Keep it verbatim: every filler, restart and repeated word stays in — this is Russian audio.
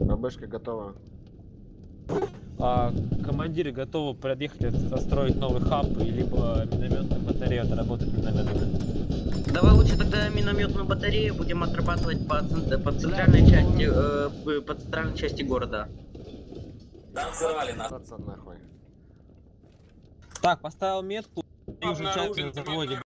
ББшка готова. А, командиры готовы подъехать, отстроить новый хаб, либо минометную батарею отработать минометами. Давай лучше тогда минометную батарею будем отрабатывать по, по центральной части, э, по центральной части города. Да, взорвали на. Нахуй. Так, поставил метку и уже часть на заводе.